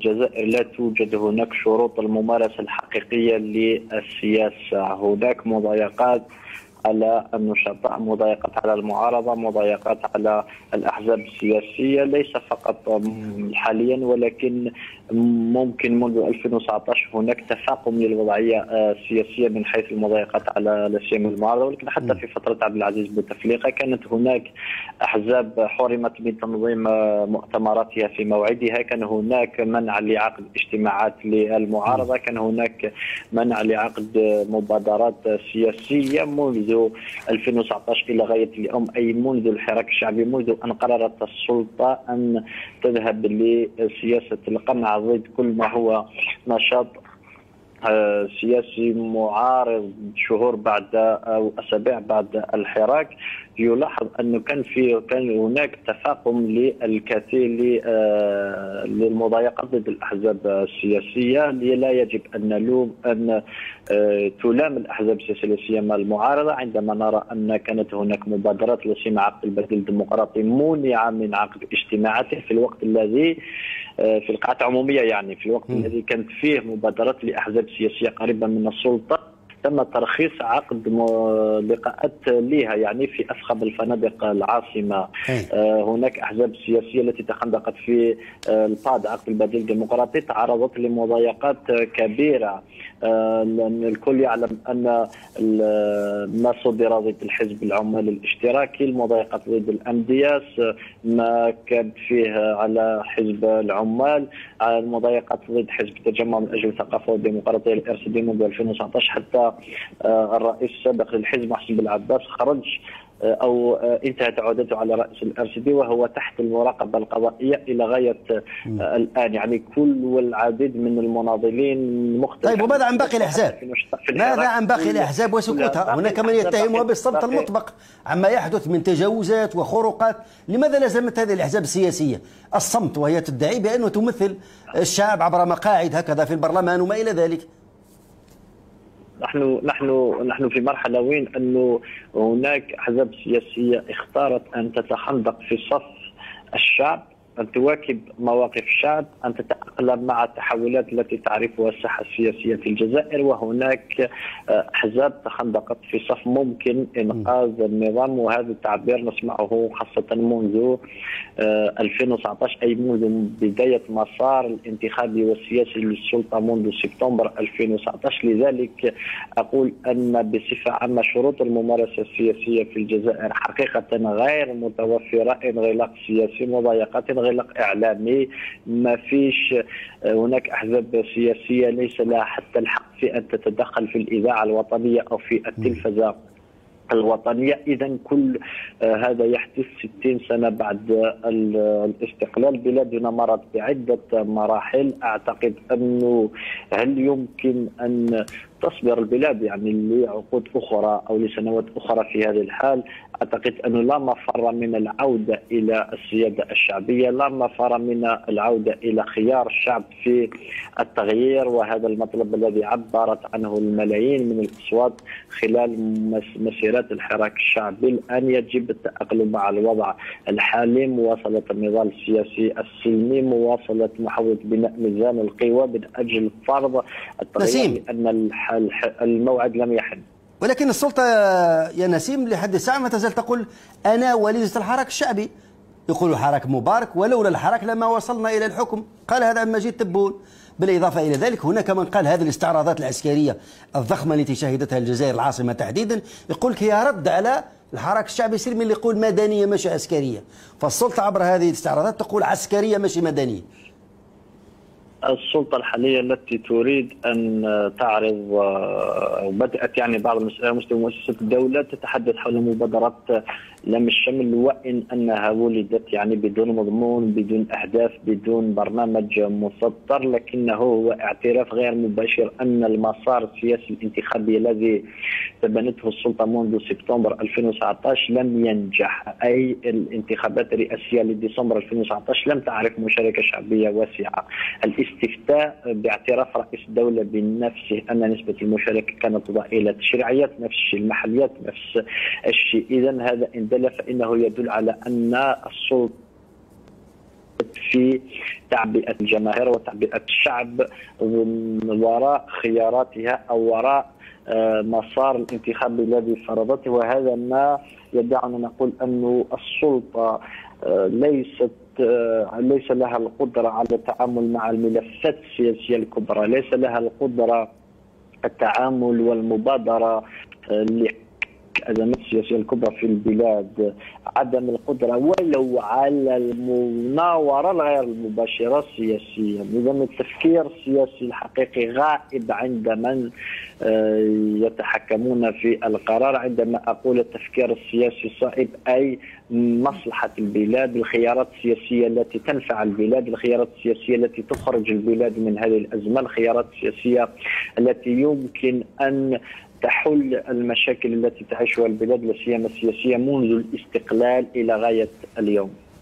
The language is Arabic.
الجزائر لا توجد هناك شروط الممارسة الحقيقية للسياسة. هناك مضايقات على النشطاء، مضايقات على المعارضة، مضايقات على الأحزاب السياسية، ليس فقط حاليا ولكن ممكن منذ 2019 هناك تفاقم للوضعية السياسية من حيث المضايقات على لا سيما المعارضة. ولكن حتى في فترة عبد العزيز بوتفليقة كانت هناك أحزاب حرمت من تنظيم مؤتمراتها في موعدها، كان هناك منع لعقد اجتماعات للمعارضة، كان هناك منع لعقد مبادرات سياسية منذ 2019 إلى غاية اليوم، أي منذ الحراك الشعبي، منذ أن قررت السلطة أن تذهب لسياسة القمع ضد كل ما هو نشاط سياسي معارض. شهور بعد أو أسابيع بعد الحراك يلاحظ أنه كان هناك تفاقم للكثير للمضايقات ضد الأحزاب السياسية. لا يجب أن تلام الأحزاب السياسية لا سيما المعارضة عندما نرى أن كانت هناك مبادرات لا سيما عقد البديل الديمقراطي منع من عقد اجتماعاته في الوقت الذي في القاعات العمومية، يعني في الوقت الذي كانت فيه مبادرات لأحزاب سياسية قريبة من السلطة تم ترخيص عقد لقاءات لها يعني في أفخم الفنادق العاصمة. هناك أحزاب سياسية التي تخندقت في الباد عقد البديل الديمقراطي تعرضت لمضايقات كبيرة. الكل يعلم أن ما صدر ضد الحزب العمال الاشتراكي، المضايقات ضد الأمدياس، ما كان فيه على حزب العمال، المضايقات ضد حزب التجمع من أجل الثقافة والديمقراطية الRCD منذ 2019. حتى الرئيس السابق للحزب محسن بالعباس خرج أو انتهت عودته على رئيس الRCD وهو تحت المراقبة القضائية إلى غاية الآن، يعني كل والعديد من المناضلين مختلفين. طيب وماذا عن باقي الأحزاب؟ ماذا عن باقي الأحزاب وسكوتها؟ هناك من يتهمها بالصمت المطبق عما يحدث من تجاوزات وخروقات. لماذا لازمت هذه الأحزاب السياسية الصمت وهي تدعي بأنه تمثل الشعب عبر مقاعد هكذا في البرلمان وما إلى ذلك؟ نحن في مرحلة وين أنه هناك أحزاب سياسية اختارت أن تتخندق في صف الشعب، أن تواكب مواقف الشعب، أن تتأقلم مع التحولات التي تعرفها الساحة السياسية في الجزائر. وهناك أحزاب تخندقت في صف ممكن إنقاذ النظام، وهذا التعبير نسمعه خاصة منذ 2019 أي منذ بداية مسار الانتخابي والسياسي للسلطة منذ سبتمبر 2019. لذلك أقول أن بصفة عامة شروط الممارسة السياسية في الجزائر حقيقة غير متوفرة. انغلاق سياسي، مضايقات، انغلاق إعلامي، ما فيش هناك أحزاب سياسية ليس لها حتى الحق في أن تتدخل في الإذاعة الوطنية أو في التلفزة الوطنية. إذا كل هذا يحدث 60 سنة بعد الاستقلال. بلادنا مرت بعدة مراحل. أعتقد أنه هل يمكن أن تصبر البلاد يعني لعقود أخرى أو لسنوات أخرى في هذه الحال؟ أعتقد أنه لا مفر من العودة إلى السيادة الشعبية، لا مفر من العودة إلى خيار الشعب في التغيير، وهذا المطلب الذي عبرت عنه الملايين من الأصوات خلال مسيرات الحراك الشعبي. الآن يجب التأقلم مع الوضع الحالي، مواصلة النضال السياسي السلمي، مواصلة محاولة بناء ميزان القوى من أجل فرض التغيير، لأن الموعد لم يحن. ولكن السلطة يا نسيم لحد الساعة ما تزال تقول أنا وليدة الحراك الشعبي. يقول حراك مبارك ولولا الحراك لما وصلنا إلى الحكم، قال هذا مجيد تبون. بالإضافة إلى ذلك هناك من قال هذه الاستعراضات العسكرية الضخمة التي شهدتها الجزائر العاصمة تحديدا يقول لك هي رد على الحراك الشعبي السلمي اللي يقول مدنية مش عسكرية. فالسلطة عبر هذه الاستعراضات تقول عسكرية مش مدنية. السلطة الحالية التي تريد أن تعرض وبدأت يعني بعض المسؤولين مستوى مؤسسة الدولة تتحدث حول مبادرات لم الشمل، وإن أنها ولدت يعني بدون مضمون، بدون أهداف، بدون برنامج مسطر، لكنه هو اعتراف غير مباشر أن المسار السياسي الانتخابي الذي تبنته السلطة منذ سبتمبر 2019 لم ينجح. أي الانتخابات الرئاسية لديسمبر 2019 لم تعرف مشاركة شعبية واسعة. الاستفتاء باعتراف رئيس الدولة بنفسه أن نسبة المشاركة كانت ضئيلة، التشريعيات نفس الشيء، المحليات نفس الشيء. إذا هذا إن دل فإنه يدل على أن السلطة في تعبئة الجماهير وتعبئة الشعب وراء خياراتها أو وراء مسار الانتخابي الذي فرضته. وهذا ما يدعنا نقول أن السلطة ليس لها القدرة على التعامل مع الملفات السياسية الكبرى، ليس لها القدرة التعامل والمبادرة الأزمات السياسية الكبرى في البلاد، عدم القدرة ولو على المناورة الغير المباشرة السياسية. إذا التفكير السياسي الحقيقي غائب عند من يتحكمون في القرار. عندما أقول التفكير السياسي الصائب أي مصلحة البلاد، الخيارات السياسية التي تنفع البلاد، الخيارات السياسية التي تخرج البلاد من هذه الأزمة، الخيارات السياسية التي يمكن أن تحل المشاكل التي تعيشها البلاد لا سيما السياسية منذ الاستقلال إلى غاية اليوم.